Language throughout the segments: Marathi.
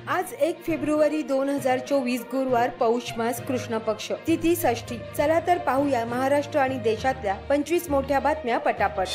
आज 1 फेब्रुवारी 2024 गुरुवार पौष मास कृष्ण पक्ष तिथी षष्ठी। चला तर पाहूया महाराष्ट्र आणि देशातल्या 25 मोठ्या बातम्या पटापट।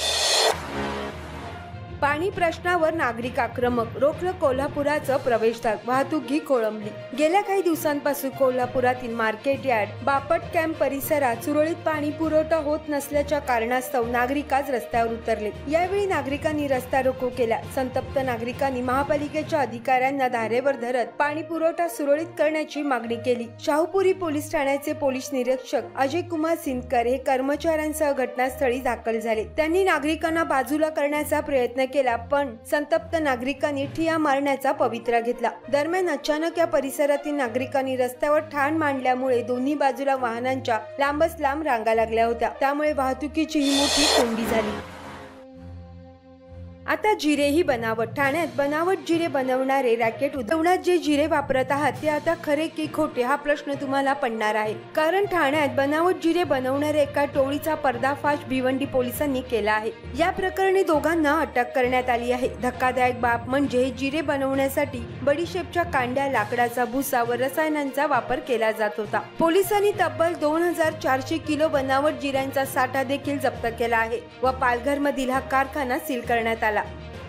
पाणी प्रश्नावर नागरिक आक्रमक, रोखलं कोल्हापुराचं प्रवेशद्वार, वाहतूक खोळंबली। गेल्या काही दिवसांपासून कोल्हापुरातील मार्केट यार्ड, बापट कॅम्प परिसरात सुरळीत पाणी पुरवठा होत नसल्याच्या कारणास्तव नागरिक आज रस्त्यावर उतरले। यावेळी नागरिकांनी रस्ता रोको केला। संतप्त नागरिकांनी महापालिकेच्या अधिकाऱ्यांना धारेवर धरत पाणी पुरवठा सुरळीत करण्याची मागणी केली। शाहूपुरी पोलीस ठाण्याचे पोलीस निरीक्षक अजय कुमार सिंदकर हे कर्मचाऱ्यांसह घटनास्थळी दाखल झाले। त्यांनी नागरिकांना बाजूला करण्याचा प्रयत्न केला, पण संतप्त नागरिकांनी ठिय्या मारण्याचा पवित्रा घेतला। दरम्यान अचानक या परिसरातील नागरिकांनी रस्त्यावर ठाण मांडल्यामुळे दोन्ही बाजूला वाहनांच्या लांबच लांब रांगा लागल्या होत्या। त्यामुळे वाहतुकीची ही मोठी कोंडी झाली। आता जिरेही बनावट। ठाण्यात बनावट जिरे बनवणारे रॅकेट उद्योगात जे जिरे वापरत आहात ते आता खरे की खोटे हा प्रश्न तुम्हाला पडणार आहे। कारण ठाण्यात बनावट जिरे बनवणाऱ्या एका टोळीचा पर्दाफाश भिवंडी पोलिसांनी केला आहे। या प्रकरणी दोघांना अटक करण्यात आली आहे। धक्कादायक बाब म्हणजे जिरे बनवण्यासाठी बडीशेपच्या कांड्या, लाकडाचा भुसा व रसायनांचा वापर केला जात होता। पोलिसांनी तब्बल 2400 किलो बनावट जिऱ्यांचा साठा देखील जप्त केला आहे व पालघरमधील हा कारखाना सील करण्यात आला।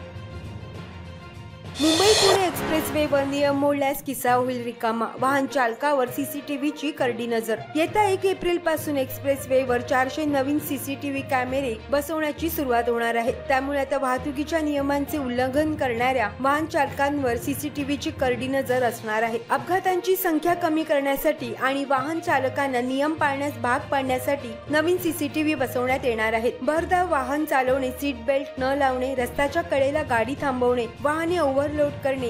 मुंबई पुणे एक्सप्रेसवेवर नियम मोडल्यास किस्सा होईल रिकामा, वाहन चालकावर सीसीटीव्हीची करडी नजर। येत्या 1 एप्रिल पासून एक्सप्रेसवेवर 400 नवीन सीसीटीव्ही कॅमेरे बसवण्याची सुरुवात होणार आहे। त्यामुळे आता वाहतुकीच्या नियमांचे उल्लंघन करणाऱ्या वाहन चालकांवर सीसीटीव्हीची करडी नजर असणार आहे। अपघातांची संख्या कमी करण्यासाठी आणि वाहन चालकांना नियम पाळण्यास भाग पाडण्यासाठी नवीन सीसीटीव्ही बसवण्यात येणार आहेत। भरधाव वाहन चालवणे, सीट बेल्ट न लावणे, रस्त्याच्या कडेला गाडी थांबवणे, वाहने ओव्हरलोड करणे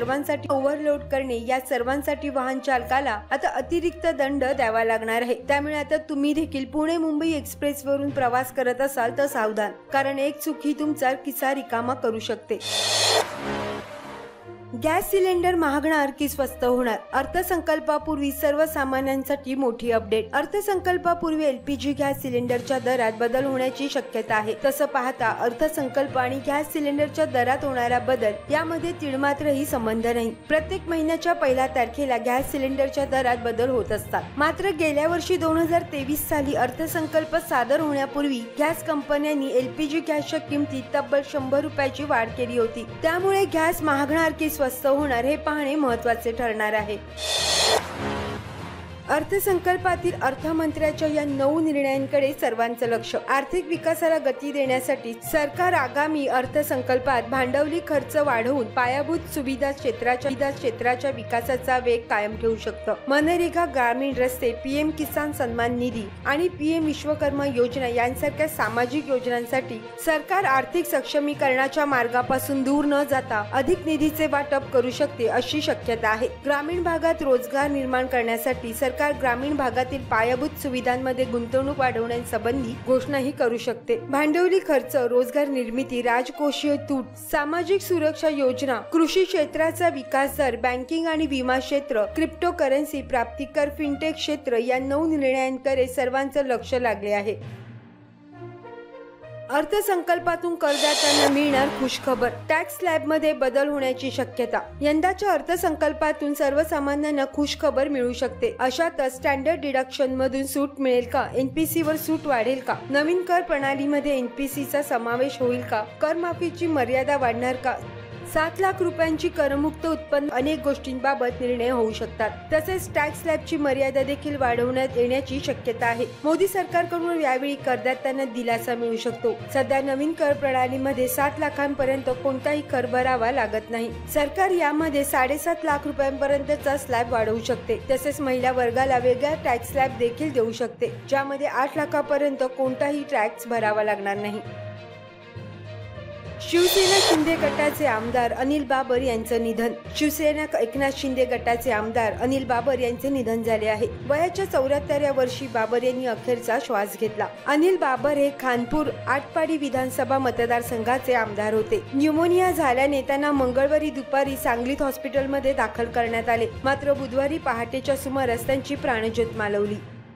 या सर्वांसाठी वाहन चालकाला आता अतिरिक्त दंड द्यावा लागणार आहे। त्यामुळे आता तुम्ही देखील पुणे मुंबई एक्सप्रेस वरून प्रवास करत असाल तर सावधान, कारण एक चूक ही तुमचा खिसा रिकामा करू शकते। गॅस सिलेंडर महागणार की स्वस्त होणार? अर्थसंकल्पापूर्वी सर्वसामान्यांसाठी मोठी अपडेट। अर्थसंकल्पापूर्वी एलपीजी गॅस सिलेंडरच्या दरात बदल होण्याची शक्यता आहे। तसं पाहता अर्थसंकल्प आणि गॅस सिलेंडरच्या दरात होणारा बदल यामध्ये तिळमात्रही संबंध नाही। प्रत्येक महिन्याच्या 1 तारखेला गॅस सिलेंडरच्या दरात बदल होत असतात। मात्र गेल्या वर्षी 2023 साली अर्थसंकल्प सादर होण्यापूर्वी गॅस कंपन्यांनी एलपीजी गॅसच्या किमतीत तब्बल 100 रुपयाची वाढ केली होती। त्यामुळे गॅस महागणार की स्वस्त होणार हे पाहणे महत्त्वाचे ठरणार आहे। अर्थसंकल्पातील अर्थमंत्र्याच्या या 9 निर्णयांकडे सर्वांचं लक्ष। आर्थिक विकासाला गती देण्यासाठी सरकार आगामी अर्थसंकल्पात भांडवली खर्च वाढवून पायाभूत सुविधा क्षेत्राच्या विकासाचा वेग कायम ठेवू शकतं। मनरेगा, ग्रामीण रस्ते, पीएम किसान सन्मान निधी आणि पीएम विश्वकर्मा योजना यांसारख्या सामाजिक योजनांसाठी सरकार आर्थिक सक्षमीकरणाच्या मार्गापासून दूर न जाता अधिक निधीचे वाटप करू शकते अशी शक्यता आहे। ग्रामीण भागात रोजगार निर्माण करण्यासाठी सरकार ग्रामीण भागातील पायाभूत सुविधांमध्ये गुंतवणूक वाढवण्यासंबंधी घोषणाही करू शकते। भांडवली खर्च, रोजगार निर्मिती, राजकोषीय तूट, सामाजिक सुरक्षा योजना, कृषी क्षेत्राचा विकास दर, बँकिंग आणि विमा क्षेत्र, क्रिप्टोकरन्सी, प्राप्तिकर, फिनटेक क्षेत्र या 9 निर्णयांकडे सर्वांचं लक्ष लागले आहे। अर्थसंकल्पातून करदात्यांना मिळणार खुशखबर, टॅक्स स्लॅबमध्ये बदल होण्याची शक्यता। यंदाच्या अर्थसंकल्पातून सर्वसामान्यांना खुशखबर मिळू शकते। अशातच स्टँडर्ड डिडक्शन मधून सूट मिळेल का? एनपीसी वर सूट वाढेल का? नवीन कर प्रणालीमध्ये एनपीसीचा समावेश होईल का? करमाफीची मर्यादा वाढणार का? 7 लाख रुपयांची करमुक्त उत्पन्न, अनेक गोष्टींबाबत निर्णय होऊ शकतात। तसेच टॅक्स स्लॅबची मर्यादा देखील वाढवण्यात येण्याची शक्यता आहे। मोदी सरकारकडून यावेळी करदात्यांना दिलासा मिळू शकतो। सध्या नवीन कर प्रणालीमध्ये 7 लाखांपर्यंत कोणताही कर भरावा लागत नाही। सरकार यामध्ये 7.5 लाख रुपयांपर्यंतचा स्लॅब वाढवू शकते। तसेच महिला वर्गाला वेगळा टॅक्स स्लॅब देखील देऊ शकते, ज्यामध्ये 8 लाखापर्यंत कोणताही टॅक्स भरावा लागणार नाही। शिवसेना शिंदे गटाचे आमदार अनिल बाबर यांचं निधन। शिवसेना एकनाथ शिंदे गटाचे आमदार अनिल बाबर यांचे निधन झाले आहे। वयाच्या 74व्या वर्षी बाबर यांनी अखेरचा श्वास घेतला। अनिल बाबर हे खानपूर आटपाडी विधानसभा मतदारसंघाचे आमदार होते। न्यूमोनिया झाल्याने त्यांना मंगळवारी दुपारी सांगलीत हॉस्पिटलमध्ये दाखल करण्यात आले। मात्र बुधवारी पहाटेच्या सुमारास त्यांची प्राणज्योत मालवली।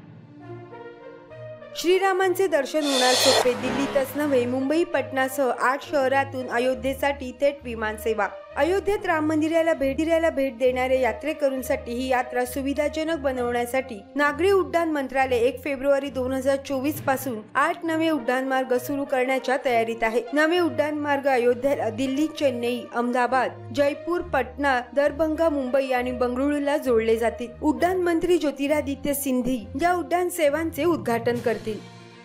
श्रीरामांचे दर्शन होणार सोपे। दिल्लीतच नव्हे, मुंबई, पटनासह 8 शहरातून अयोध्येसाठी थेट विमान सेवा। अयोध्येत राम मंदिराला भेट देणाऱ्या यात्रेकरूंसाठी ही यात्रा सुविधाजनक बनवण्यासाठी नागरी उड्डाण मंत्रालय 1 फेब्रुवारी 2024 पासून 8 नवे उड्डाण मार्ग सुरू करण्याच्या तयारीत आहे। नवे उड्डाण मार्ग अयोध्येला दिल्ली, चेन्नई, अहमदाबाद, जयपूर, पटना, दरभंगा, मुंबई आणि बंगळुरूला जोडले जातील। उड्डाण मंत्री ज्योतिरादित्य सिंधिया या उड्डाण सेवांचे उद्घाटन करतील।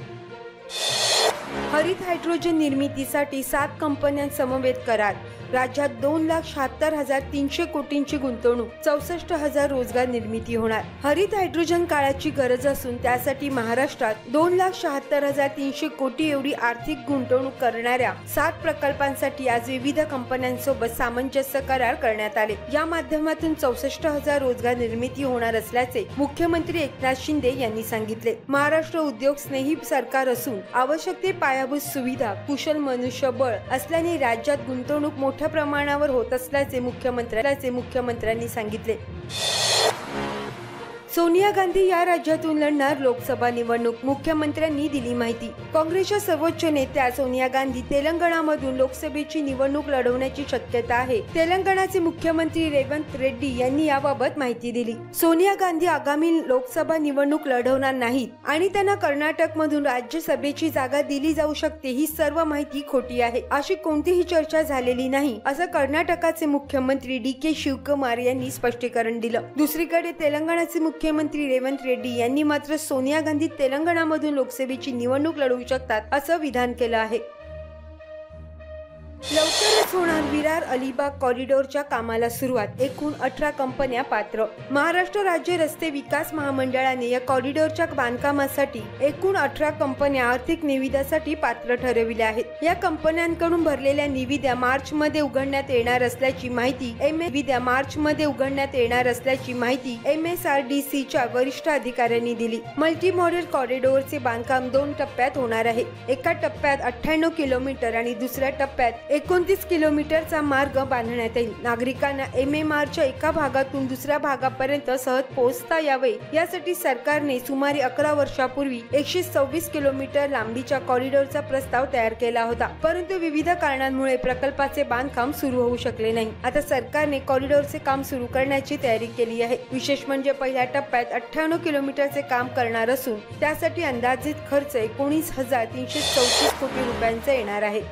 हरित हायड्रोजन निर्मितीसाठी 7 कंपन्यांसमवेत करार। राज्यात 2,76,300 कोटींची गुंतवणूक, 64,000 रोजगार निर्मिती होणार। हरित हायड्रोजन काळाची गरज असून त्यासाठी महाराष्ट्रात 2,76,300 कोटी एवढी आर्थिक गुंतवणूक करणाऱ्या 7 प्रकल्पांसाठी आज विविध कंपन्यांसोबत सामंजस्य करार करण्यात आले। या माध्यमातून 64,000 रोजगार निर्मिती होणार असल्याचे मुख्यमंत्री एकनाथ शिंदे यांनी सांगितले। महाराष्ट्र उद्योग स्नेही सरकार असून आवश्यक ते पायाभूत सुविधा, कुशल मनुष्यबळ असल्याने राज्यात गुंतवणूक मोठ्या प्रमाणावर होत असल्याचे मुख्यमंत्र्यांनी सांगितले। सोनिया गांधी या राज्यातून लढणार लोकसभा निवडणूक, मुख्यमंत्र्यांनी दिली माहिती। काँग्रेसच्या सर्वोच्च नेत्या सोनिया गांधी तेलंगणामधून लोकसभेची निवडणूक लढवण्याची शक्यता आहे। तेलंगणाचे मुख्यमंत्री रेवंत रेड्डी यांनी याबाबत माहिती दिली। सोनिया गांधी आगामी लोकसभा निवडणूक लढवणार नाहीत आणि त्यांना कर्नाटकमधून राज्यसभेची जागा दिली जाऊ शकते ही सर्व माहिती खोटी आहे, अशी कोणतीही चर्चा झालेली नाही, असं कर्नाटकाचे मुख्यमंत्री DK शिवकुमार यांनी स्पष्टीकरण दिलं। दुसरीकडे तेलंगणाचे मुख्यमंत्री रेवंत रेड्डी यांनी मात्र सोनिया गांधी तेलंगणामधून लोकसभेची निवडणूक लढवू शकतात असं विधान केलं आहे। लवकरच होणार विरार अलिबाग कॉरिडॉरच्या कामाला सुरुवात, एकूण 18 कंपन्या पात्र। महाराष्ट्र राज्य रस्ते विकास महामंडळाने या कॉरिडॉरच्या बांधकामासाठी एकूण 18 कंपन्या आर्थिक निविदासाठी पात्र ठरविल्या आहेत। या कंपन्यांकडून भरलेल्या निविदा मार्च मध्ये उघडण्यात येणार असल्याची माहिती MSRDCच्या वरिष्ठ अधिकाऱ्यांनी दिली। मल्टी मॉडेल कॉरिडॉरचे बांधकाम 2 टप्प्यात होणार आहे। एका टप्प्यात 98 किलोमीटर आणि दुसऱ्या टप्प्यात 29 किलोमीटरचा मार्ग बांधण्यात येईल। नागरिकांना MMRच्या एका भागातून दुसऱ्या भागापर्यंत सहज पोहोचता यावे यासाठी सरकारने सुमारे 11 वर्षापूर्वी 126 किलोमीटर लांबीच्या कॉरिडॉरचा प्रस्ताव तयार केला होता, परंतु विविध कारणांमुळे प्रकल्पाचे बांधकाम सुरू होऊ शकले नाही। आता सरकारने कॉरिडॉरचे काम सुरू करण्याची तयारी केली आहे। विशेष म्हणजे पहिल्या टप्प्यात 98 किलोमीटरचे काम करणार असून त्यासाठी अंदाजित खर्च 19,334 कोटी रुपयांचा येणार आहे।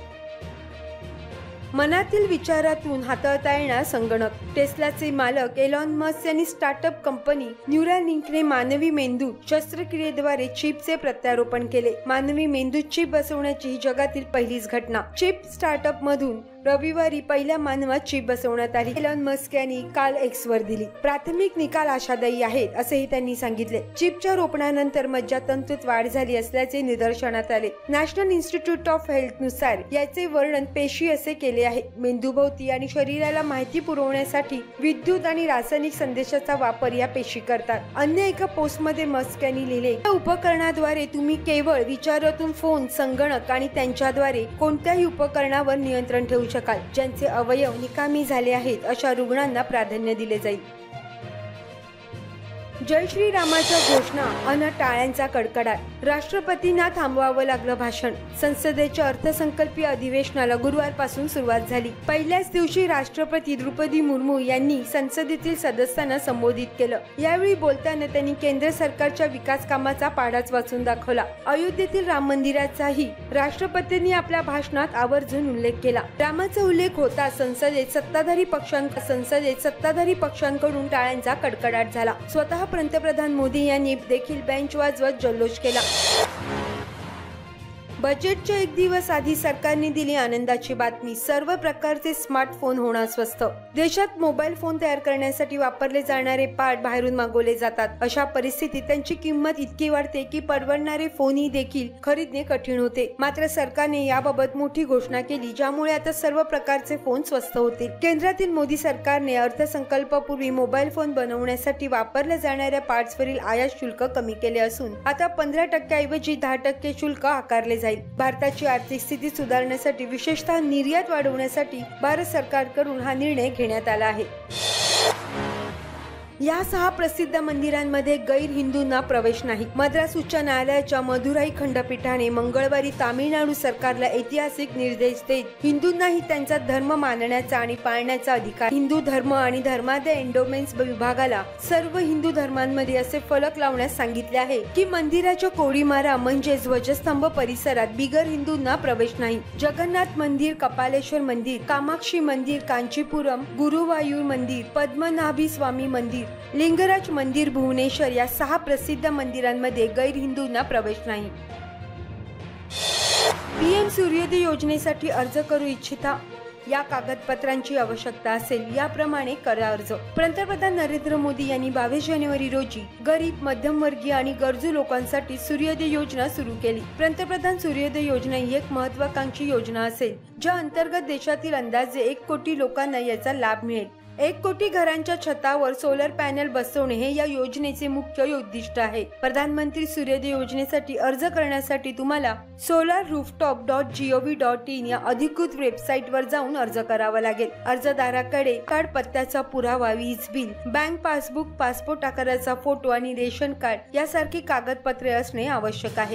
मनातील विचारातून हाताळता येणार संगणक, टेस्लाचे मालक एलॉन मस्क यांनी स्टार्टअप कंपनी न्यूरालिंकने मानवी मेंदू शस्त्रक्रियेद्वारे चिपचे प्रत्यारोपण केले। मानवी मेंदूत चिप बसवण्याची ही जगातील पहिलीच घटना। चिप स्टार्टअप मधून रविवारी पहिल्या मानवात चिप बसवण्यात आली। एलॉन मस्क यांनी काल X वर दिली। प्राथमिक निकाल आशादायी आहेत असेही त्यांनी सांगितले। चिपच्या रोपणानंतर मज्जातंतूत वाढ झाली असल्याचे निदर्शनात आले। नॅशनल इन्स्टिट्यूट ऑफ हेल्थ नुसार याचे वर्णन पेशी असे केले आहे। मेंदूभोवती आणि शरीराला माहिती पुरवण्यासाठी विद्युत आणि रासायनिक संदेशाचा वापर या पेशी करतात। अन्य एका पोस्टमध्ये मस्क यांनी लिहिले, या उपकरणाद्वारे तुम्ही केवळ विचारातून फोन, संगणक आणि त्यांच्याद्वारे कोणत्याही उपकरणावर नियंत्रण ठेवू शकाल। ज्यांचे अवयव निकामी झाले आहेत अशा रुग्णांना प्राधान्य दिले जाईल। जय श्रीरामाच्या घोषणा अन टाळ्यांचा कडकडाट, राष्ट्रपतींना थांबवावं लागलं भाषण। संसदेच्या अर्थसंकल्पीय अधिवेशनाला गुरुवारपासून सुरुवात झाली। पहिल्याच दिवशी राष्ट्रपती द्रौपदी मुर्मू यांनी संसदेतील सदस्यांना संबोधित केलं। यावेळी बोलताना त्यांनी केंद्र सरकारच्या विकास कामाचा पाढाच वाचून दाखवला। अयोध्येतील राम मंदिराचाही राष्ट्रपतींनी आपल्या भाषणात आवर्जून उल्लेख केला। रामाचा उल्लेख होता संसदेत सत्ताधारी पक्षांकडून टाळ्यांचा कडकडाट झाला। स्वतः पंतप्रधान मोदी यांनी देखील बेंच वाजवत जल्लोष केला। बजेटच्या 1 दिवस आधी सरकारने दिली आनंदाची बातमी, सर्व प्रकारचे स्मार्टफोन होणार स्वस्त। देशात मोबाईल फोन तयार करण्यासाठी वापरले जाणारे पार्ट बाहेरून मागवले जातात। अशा परिस्थितीत त्यांची किंमत इतकी वाढते की परवडणारे फोनही देखील खरीदणे कठीण होते। मात्र सरकारने याबाबत मोठी घोषणा केली, ज्यामुळे आता सर्व प्रकारचे फोन स्वस्त होतील। केंद्रातील मोदी सरकारने अर्थसंकल्पापूर्वी मोबाईल फोन बनवण्यासाठी वापरल्या जाणाऱ्या पार्ट्सवरील आयात शुल्क कमी केले असून आता 15% ऐवजी 10% शुल्क आकारले जाईल। भारताची आर्थिक स्थिती सुधारण्यासाठी, विशेषतः निर्यात वाढवण्यासाठी भारत सरकारकडून हा निर्णय घेण्यात आला आहे। या 6 प्रसिद्ध मंदिरांमध्ये गैर हिंदूंना प्रवेश नाही. मद्रास उच्च न्यायालयाच्या मदुराई खंडपीठाने मंगळवारी तामिळनाडू सरकारला ऐतिहासिक निर्देश देत हिंदूंनाही त्यांचा धर्म मानण्याचा आणि पाळण्याचा अधिकार. हिंदू धर्म आणि धर्मादाय एंडोमेंट्स विभागाला सर्व हिंदू धर्मांमध्ये असे फलक लावण्यास सांगितले आहे की मंदिराच्या कोडीमारा म्हणजे ध्वजस्तंभ परिसरात बिगर हिंदूंना प्रवेश नाही. जगन्नाथ मंदिर, कपालेश्वर मंदिर, कामाक्षी मंदिर, कांचीपुरम, गुरुवायूर मंदिर, पद्मनाभी स्वामी मंदिर, लिंगराज मंदिर, भुवनेश्वर या 6 प्रसिद्ध मंदिरांमध्ये गैर हिंदूंना प्रवेश नाही. पीएम सूर्योदय योजनेसाठी अर्ज करू इच्छिता? या कागदपत्रांची आवश्यकता असेल याप्रमाणे करा अर्ज. पंतप्रधान नरेंद्र मोदी यांनी 22 जानेवारी रोजी गरीब, मध्यमवर्गीय आणि गरजू लोकांसाठी सूर्योदय योजना सुरू केली. पंतप्रधान सूर्योदय योजना ही एक महत्त्वाकांक्षी योजना असेल ज्या अंतर्गत देशातील अंदाजे 1 कोटी लोकांना याचा लाभ मिळेल. 1 कोटी घरांच्या छतावर सोलर पॅनल बसवणे हे या योजनेचे मुख्य उद्दिष्ट आहे. प्रधानमंत्री सूर्योदय योजनेसाठी अर्ज करण्यासाठी तुम्हाला solarrooftop.gov.in या अधिकृत वेबसाईटवर जाऊन अर्ज करावा लागेल. अर्जदाराकडे कार्ड, पत्त्याचा पुरावा, वीज बिल, बँक पासबुक, पासपोर्ट आकाराचा फोटो आणि रेशन कार्ड यासारखी कागदपत्रे असणे आवश्यक आहे.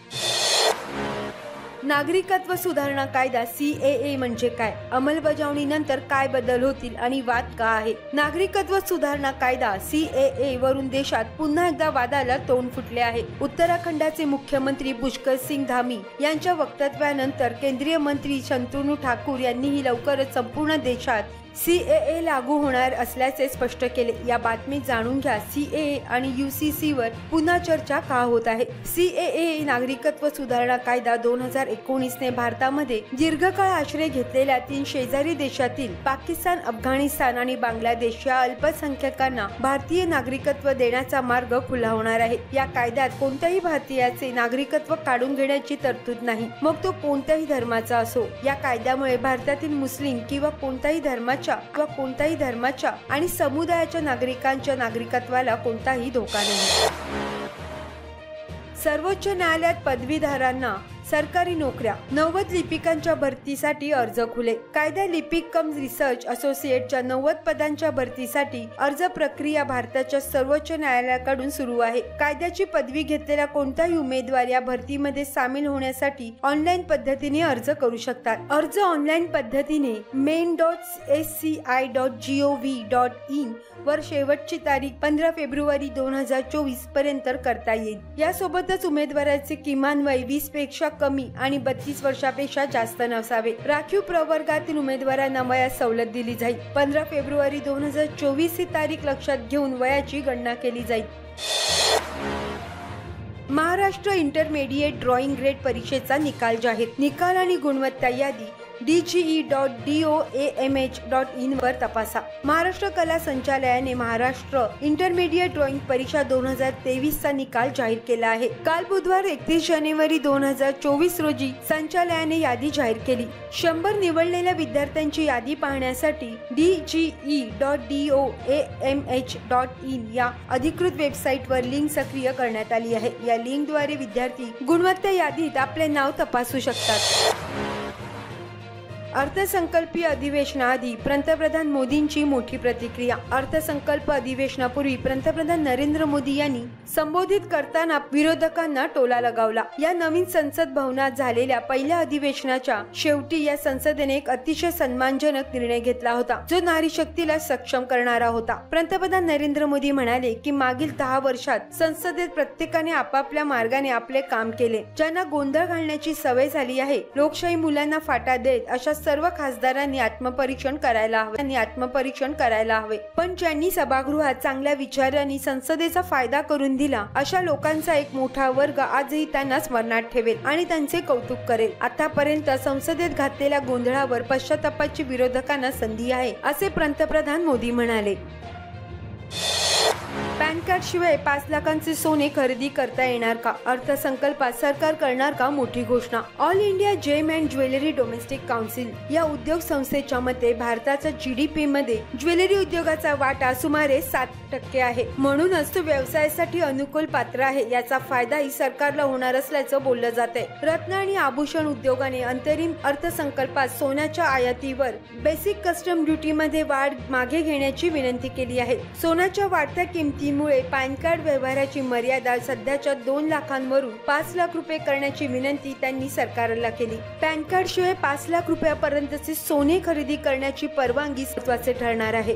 नागरिकत्व सुधारणा कायदा CAA म्हणजे काय? अंमलबजावणीनंतर काय बदल होतील आणि वाद का आहे? नागरिकत्व सुधारणा कायदा CAA वरून देशात पुन्हा एकदा वादाला तोंड फुटले आहे. उत्तराखंडचे मुख्यमंत्री पुष्कर सिंग धामी यांच्या वक्तव्यानंतर केंद्रीय मंत्री शंतनू ठाकूर यांनीही लवकरच संपूर्ण देशात CAA लागू होणार असल्याचे स्पष्ट केले. या बातमीत जाणून घ्या CAA आणि UCC वर पुन्हा चर्चा का होत आहे. CAA नागरिकत्व सुधारणा कायदा 2019 ने भारतामध्ये दीर्घकाळ आश्रय घेतलेल्या 3 शेजारी देशातील पाकिस्तान, अफगाणिस्तान आणि बांगलादेश या अल्पसंख्याकांना भारतीय नागरिकत्व देण्याचा मार्ग खुला होणार आहे. या कायद्यात कोणत्याही भारतीयाचे नागरिकत्व काढून घेण्याची तरतूद नाही, मग तो कोणत्याही धर्माचा असो. या कायद्यामुळे भारतातील मुस्लिम किंवा कोणत्याही धर्माच्या आणि समुदायाच्या नागरिकांच्या नागरिकत्वाला कोणताही धोका नाही. सर्वोच्च न्यायालयात पदवीधरांना सरकारी नोकऱ्या. 90 लिपिकांच्या भरतीसाठी अर्ज खुले. कायदा लिपिक कम रिसर्च असोसिएटच्या 90 पदांच्या भरतीसाठी अर्ज प्रक्रिया भारताच्या सर्वोच्च न्यायालयाकडून सुरू आहे. कायद्याची पदवी घेतलेला कोणताही उमेदवार या भरतीमध्ये सामील होण्यासाठी ऑनलाईन पद्धतीने अर्ज करू शकतात. अर्ज ऑनलाईन पद्धतीने main.sci.gov.in वर शेवटची तारीख 15 फेब्रुवारी 2024 पर्यंत करता येईल. यासोबतच उमेदवाराचे किमान वय 20 पेक्षा कमी आणि 32 वर्षापेक्षा जास्त नसावे. राखीव प्रवर्गातील उमेदवारांना वयात सवलत दिली जाईल. 15 फेब्रुवारी 2024 ही तारीख लक्षात घेऊन वयाची गणना केली जाईल. महाराष्ट्र इंटरमिडिएट ड्रॉइंग ग्रेड परीक्षेचा निकाल जाहीर. निकाल आणि गुणवत्ता यादी dge.doamh.in वर तपासा. महाराष्ट्र कला संचालनालयाने महाराष्ट्र इंटरमिडिएट ड्रॉइंग परीक्षा 2023 चा निकाल जाहीर केला आहे. काल बुधवार 31 जानेवारी 2024 रोजी संचालनालयाने यादी जाहीर केली. 100 निवडलेल्या विद्यार्थ्यांची यादी पाहण्यासाठी dge.doamh.in या अधिकृत वेबसाईटवर लिंक सक्रिय करण्यात आली आहे. या लिंकद्वारे विद्यार्थी गुणवत्ता यादीत आपले नाव तपासू शकतात. अर्थसंकल्पीय अधिवेशनाआधी पंतप्रधान मोदींची मोठी प्रतिक्रिया. अर्थसंकल्प अधिवेशनापूर्वी पंतप्रधान नरेंद्र मोदी यांनी संबोधित करताना विरोधकांना टोला लगावला. या नवीन संसद भवनात झालेल्या पहिल्या अधिवेशनाच्या शेवटी या संसदेने एक अतिशय सन्मानजनक निर्णय घेतला होता, जो नारी शक्तीला सक्षम करणारा होता. पंतप्रधान नरेंद्र मोदी म्हणाले की मागील 10 वर्षात संसदेत प्रत्येकाने आपापल्या मार्गाने आपले काम केले. ज्यांना गोंधळ घालण्याची सवय झाली आहे, लोकशाही मुलांना फाटा देत अशा सर्व खासदारांनी आत्मपरीक्षण करायला हवे. पण ज्यांनी सभागृहात चांगल्या विचारांनी संसदेचा फायदा करून दिला, अशा लोकांचा एक मोठा वर्ग आजही त्यांना स्मरणात ठेवेल आणि त्यांचे कौतुक करेल. आतापर्यंत संसदेत घातलेल्या गोंधळावर पश्चातापाची विरोधकांना संधी आहे, असे पंतप्रधान मोदी म्हणाले. पॅन कार्ड शिवाय 5 लाखांचे सोने खरेदी करता येणार का? अर्थसंकल्पात सरकार करणार का मोठी घोषणा? All India gem and jewellery domestic council या उद्योग संस्थेच्या मते भारताच्या जीडीपी मध्ये ज्वेलरी उद्योगाचा वाटा सुमारे 7% आहे. म्हणूनच तो व्यवसायासाठी अनुकूल पात्र आहे. याचा फायदाही सरकारला होणार असल्याचं बोललं जाते. रत्न आणि आभूषण उद्योगाने अंतरिम अर्थसंकल्पात सोन्याच्या आयातीवर बेसिक कस्टम ड्युटी मध्ये वाढ मागे घेण्याची विनंती केली आहे. सोन्याच्या वाढत्या किमतीमुळे पॅन कार्ड व्यवहाराची मर्यादा सध्याच्या 2 लाखांवरून 5 लाख रुपये करण्याची विनंती त्यांनी सरकारला केली. पॅन कार्ड शिवाय 5 लाख रुपयापर्यंतचे सोने खरेदी करण्याची परवानगी महत्त्वाचे ठरणार आहे.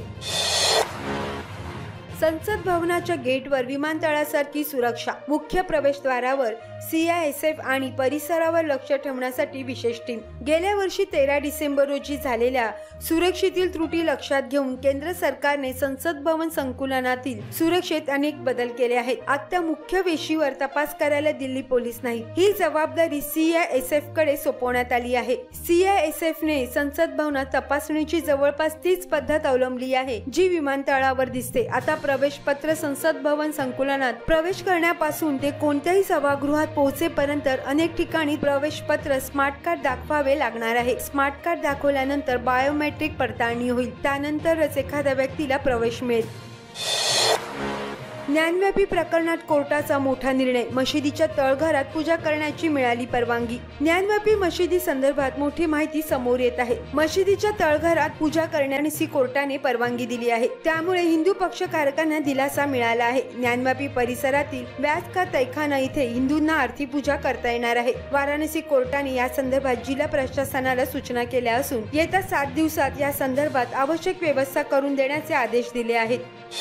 संसद भवनाच्या गेटवर विमानतळासारखी सुरक्षा, मुख्य प्रवेशद्वारावर CISF आणि परिसरावर लक्ष ठेवण्यासाठी विशेष टीम. गेल्या वर्षी 13 डिसेंबर रोजी झालेल्या सुरक्षेतील त्रुटी लक्षात घेऊन केंद्र सरकारने संसद भवन संकुलातील सुरक्षेत अनेक बदल केले आहेत. आता मुख्य वेशीवर तपास करायला दिल्ली पोलीस नाही, ही जबाबदारी CISF कडे सोपवण्यात आली आहे. CISF ने संसद भवनात तपासणीची जवळपास तीच पद्धत अवलंबली आहे जी विमानतळावर दिसते. आता प्रवेश पत्र संसद भवन संकुलात प्रवेश करण्यापासून ते कोणत्याही सभागृहात पोहोचेपर्यंत अनेक ठिकाणी प्रवेश पत्र स्मार्ट कार्ड दाखवावे लागणार आहे. स्मार्ट कार्ड दाखवल्यानंतर बायोमेट्रिक पडताळणी होईल. त्यानंतरच एखाद्या व्यक्तीला प्रवेश मिळेल. ज्ञानव्यापी प्रकरणात कोर्टाचा मोठा निर्णय, मशिदीच्या तळघरात पूजा करण्याची मिळाली परवानगी. ज्ञानव्यापी मशिदी संदर्भात मोठी माहिती समोर येत आहे. मशिदीच्या तळघरात पूजा करण्याची कोर्टाने परवानगी दिली आहे. त्यामुळे हिंदू पक्षकारांना दिलासा मिळाला आहे. ज्ञानव्यापी परिसरातील व्यास का तैखाना इथे हिंदूंना आरती पूजा करता येणार आहे. वाराणसी कोर्टाने या संदर्भात जिल्हा प्रशासनाला सूचना केल्या असून येत्या 7 दिवसात या संदर्भात आवश्यक व्यवस्था करून देण्याचे आदेश दिले आहेत.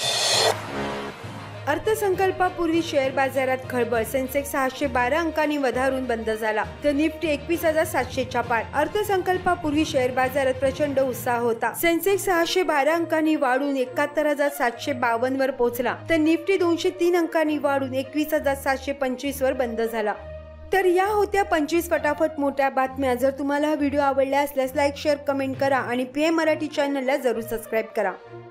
अर्थसंकल्पापूर्वी शेअर बाजारात खळबळ, सेन्सेक्स 612 अंकांनी वधारून बंद झाला तर निफ्टी 21,700च्या पार. अर्थसंकल्पापूर्वी शेअर बाजारात प्रचंड उत्साह होता. सेन्सेक्स 612 अंकांनी वाढून 71,752 वर पोहोचला तर निफ्टी 203 अंकांनी वाढून 21,725 वर बंद झाला. तर या होत्या 25 फटाफट मोठ्या बातम्या. जर तुम्हाला हा व्हिडिओ आवडला असल्यास लाईक, शेअर, कमेंट करा आणि PM मराठी चॅनलला जरूर सबस्क्राईब करा.